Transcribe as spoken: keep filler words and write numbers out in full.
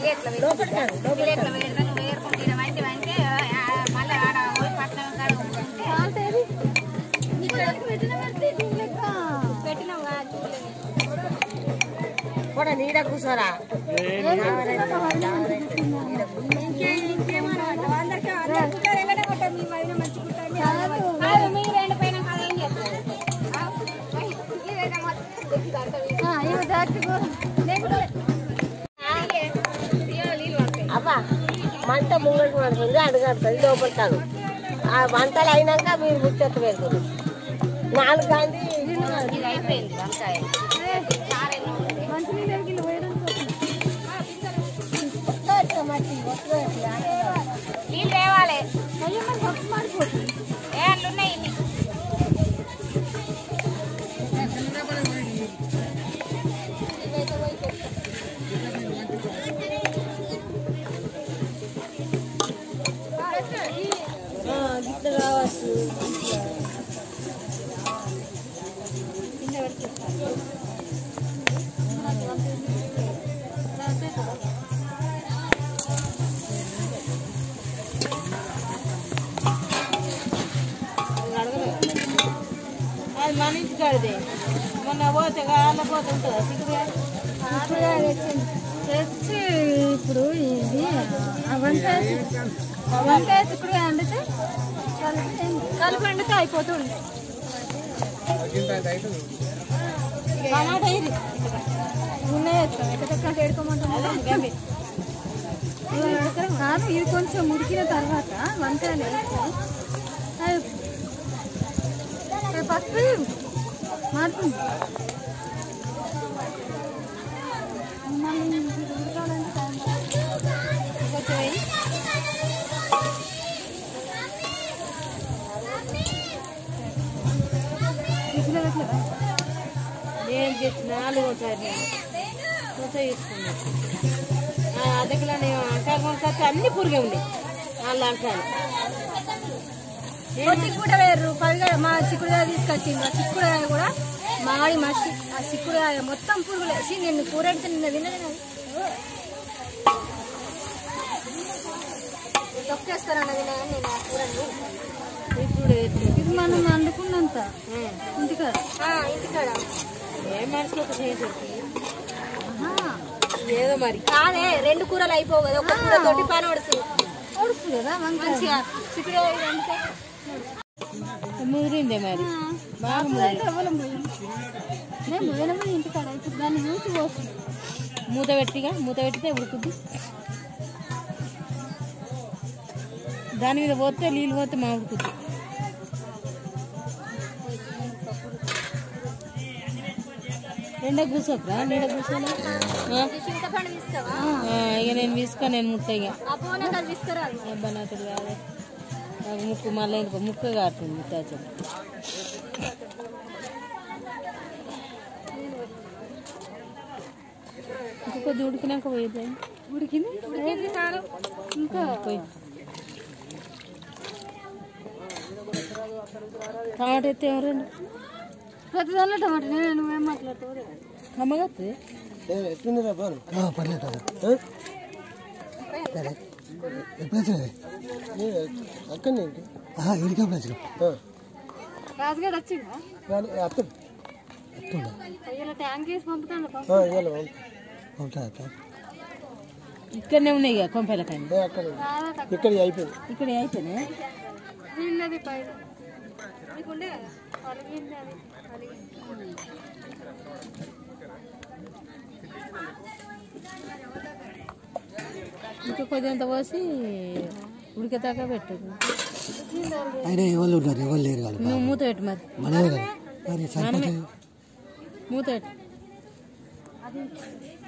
కూడా నీడ కూర్చోరా అబ్బా మంట ముంగడికి పడుతుంది అడుగడుతుంది లోపడతాను ఆ వంటలు అయినాక మీరు ముచ్చట పెడుతుంది నాలుగు గాంధీ అయిపోయింది వంకాయ నీళ్ళు తేవాలి ఏ అట్లున్నాయి గిట్ల కావచ్చు అది మన ఇంటి కాడిదే మొన్న పోతే కాళ్ళ పోతే ఉంటుందా సిగ్గుగా తెచ్చి ఇప్పుడు ఇది వంకాయ వంకాయ చిక్కుడుగా వండితే కలిపి వండితే అయిపోతుంది టమాటా ఇది ఉన్నాయి ఎక్కడ ఏడుకోమంటాం కాదు ఇది కొంచెం ఉడికిన తర్వాత వంకాయలు పసుపు మారుతుంది నేను చేసి నాలుగోసారి కొత్త తీసుకున్నాను అర్ధ కిలో అంకాలు కొనుకొస్తే అన్ని పురిగే ఉన్నాయి వాళ్ళు అంకాలు చిక్కుడు వేరు పదిగా మా చిక్కుడుగా తీసుకొచ్చింది ఆ చిక్కుడుకాయ కూడా మాడి మసి ఆ చిక్కుడుకాయ మొత్తం పురుగులు వేసి నేను కూర అయితే నిన్న తిన్నది తొక్కేస్తారన్న తినగా నేను ఆ కూరని ఇప్పుడు ఇది మనం వండుకున్నంత ఇంటికాడ ఇంటికాడ ఏ మనిషి ఒక చేసేది ఏదో మరి కాదే రెండు కూరలు అయిపోవు కదా ఒక కూర తోటి పని ఒడుస్తుంది ఒడుస్తుంది కదా మంచిగా చిక్కుడుకాయ వండితే ముదిరిందే మరి బాగా ముదిరిన ఇంటికాడ ఇప్పుడు దాన్ని చూసి పోతుంది మూత పెట్టిగా మూత పెట్టితే ఉడుకుద్ది దాని మీద పోతే నీళ్ళు పోతే మా ఉడుకుద్ది రెండే కూర్చోకరా నీడ కూర్చోలే ఇక నేను తీసుకో నేను ముట్ట ఇక బనాతులు కాదు నాకు ముక్కు మళ్ళీ ఇంకో ముక్క కాడుతుంది ముట్టాచం ఇంకా కొద్ది ఉడికినాక పోయిద్ది ఉడికింది ఇంకా పోయి టమాటా ఎత్తే ఎవరండి ప్రతి దానిలో టమాటా నేను నువ్వేం మాట్లాడతావు కమ్మగా అక్కడనే రాజుగాడు వచ్చిందా ట్యాంక్ వేసి పంపుతాను ఇక్కడనే ఉన్నాయి ఇక కొంపల కానీ ఇక్కడ అయిపోయింది ఇక్కడ అయిపోయినాయి వీళ్ళది పైన ఉండే ఇంకా కొద్దింత పోసి ఉడికేదాకా పెట్టదు నువ్వు మూత పెట్టు మరి మూత పెట్టు